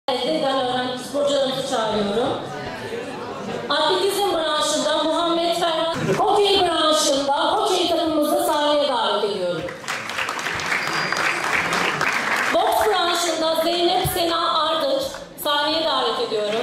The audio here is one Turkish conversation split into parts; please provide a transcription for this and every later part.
Ben öğrenci sporcularımızı çağırıyorum. Atletizm branşında Muhammed Ferhat, hokey branşında hokey takımımızı sahneye davet ediyorum. Boks branşında Zeynep Sena Ardıç sahneye davet ediyorum.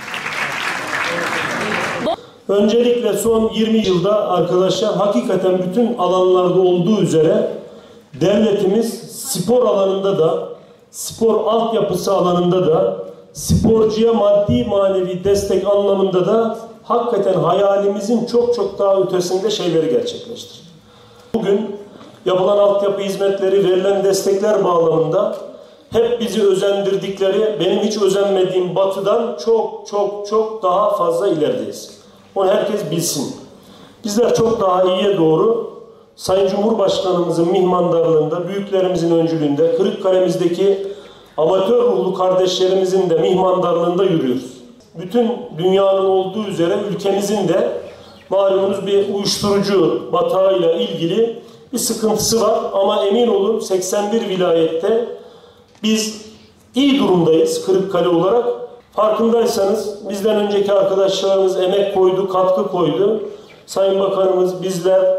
Öncelikle son 20 yılda arkadaşlar hakikaten bütün alanlarda olduğu üzere devletimiz spor alanında da, spor altyapısı alanında da, sporcuya maddi manevi destek anlamında da hakikaten hayalimizin çok çok daha ötesinde şeyleri gerçekleştirdi. Bugün yapılan altyapı hizmetleri, verilen destekler bağlamında hep bizi özendirdikleri, benim hiç özenmediğim Batı'dan çok çok çok daha fazla ilerideyiz. Onu herkes bilsin. Bizler çok daha iyiye doğru Sayın Cumhurbaşkanımızın mihmandarlığında, büyüklerimizin öncülüğünde, Kırıkkale'mizdeki amatör ruhlu kardeşlerimizin de mihmandarlığında yürüyoruz. Bütün dünyanın olduğu üzere ülkemizin de malumunuz bir uyuşturucu batağıyla ilgili bir sıkıntısı var. Ama emin olun 81 vilayette biz iyi durumdayız Kırıkkale olarak. Farkındaysanız bizden önceki arkadaşlarımız emek koydu, katkı koydu. Sayın Bakanımız bizler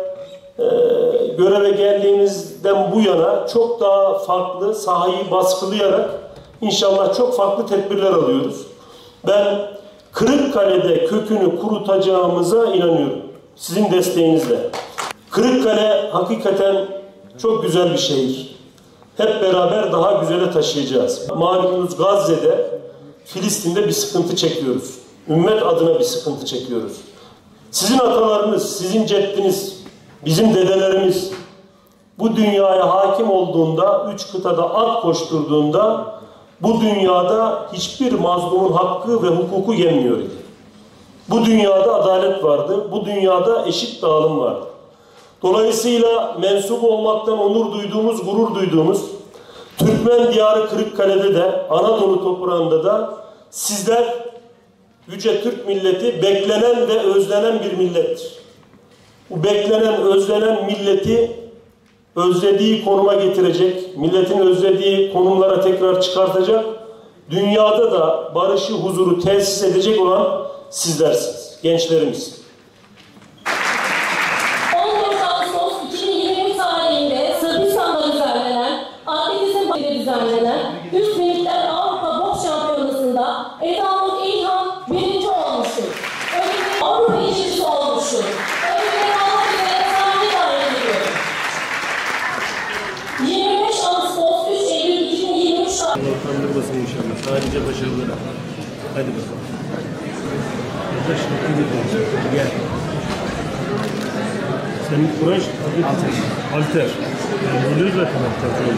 göreve geldiğimizden bu yana çok daha farklı sahayı baskılayarak inşallah çok farklı tedbirler alıyoruz. Ben Kırıkkale'de kökünü kurutacağımıza inanıyorum. Sizin desteğinizle. Kırıkkale hakikaten çok güzel bir şehir. Hep beraber daha güzele taşıyacağız. Malumunuz Gazze'de, Filistin'de bir sıkıntı çekiyoruz. Ümmet adına bir sıkıntı çekiyoruz. Sizin atalarınız, sizin ceddiniz, bizim dedelerimiz bu dünyaya hakim olduğunda, 3 kıtada at koşturduğunda bu dünyada hiçbir mazlumun hakkı ve hukuku yenmiyor idi. Bu dünyada adalet vardı, bu dünyada eşit dağılım vardı. Dolayısıyla mensup olmaktan onur duyduğumuz, gurur duyduğumuz Türkmen diyarı Kırıkkale'de de, Anadolu toprağında da sizler yüce Türk milleti beklenen ve özlenen bir millettir. Bu beklenen, özlenen milleti özlediği konuma getirecek, milletin özlediği konumlara tekrar çıkartacak, dünyada da barışı, huzuru tesis edecek olan sizlersiniz, gençlerimiz. 14 Ağustos 2023 tarihinde Sırbistan'da düzenlenen, Atletizm'de düzenlenen Üst Limitler Avrupa Boks Şampiyonası'nda Eda Nur İlhan birinci olmuştur. Avrupa ikincisi olmuştur. Kandırmasın inşallah. Sadece başarıları. Hadi bakalım. Gel. Senin branş Alter. Yani biliyoruz zaten Alter.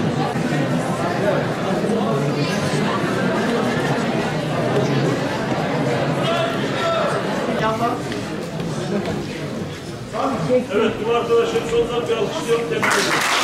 Evet, bu arkadaşlar sonunda bir alkışlayalım. Tebrik ederim.